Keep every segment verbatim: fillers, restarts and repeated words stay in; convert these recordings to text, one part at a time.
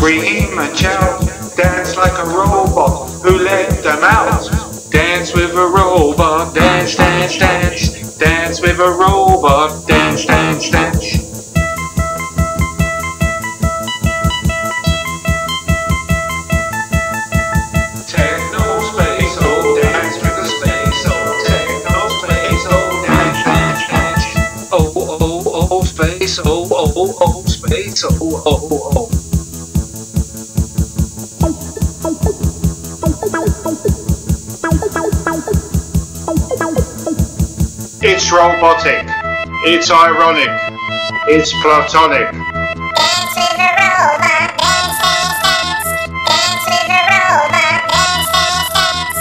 scream and shout, dance like a robot, who let them out? Dance with a robot, dance, dance, dance, dance with a robot, dance, dance, dance. Techno space, oh, dance with the space, oh, techno space, oh, dance, dance, dance. Oh, oh, oh, space, oh, oh, oh, space, oh, oh, oh. It's robotic, it's ironic, it's platonic. Dance with a robot, dance, dance, dance. Dance with a robot, dance, dance, dance.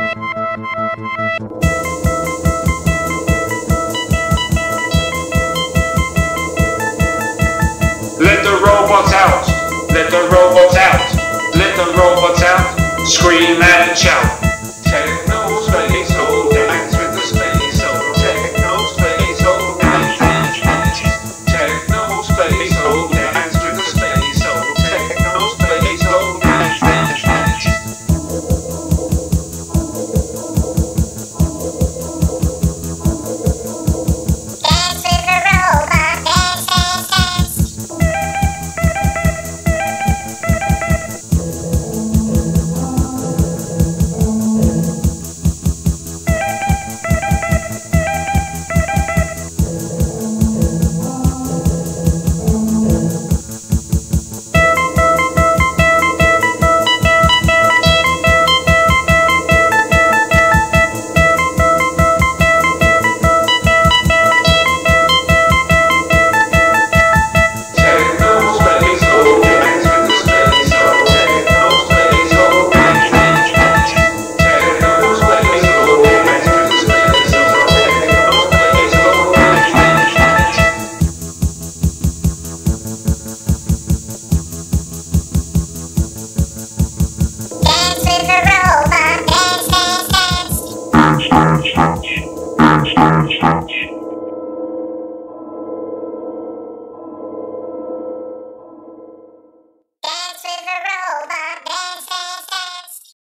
Let the robots out, let the robots out, let the robots out, scream and shout.